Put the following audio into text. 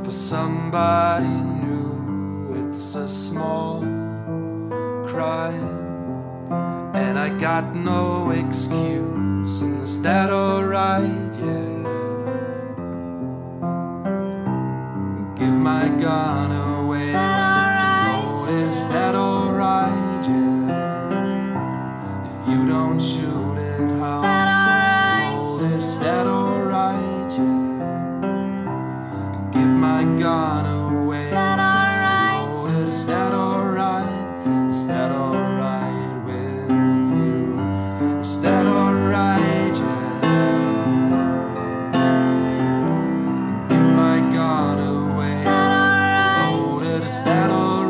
for somebody new. It's a small crime, and I got no excuse. And is that alright? Yeah. Give my gun away. Oh, is that alright? Yeah. If you don't shoot it, how oh, is that alright? Yeah. Give my gun away. Oh, is that alright? Is that alright with you? Is that alright? Yeah. Give my gun away. Oh, is that alright?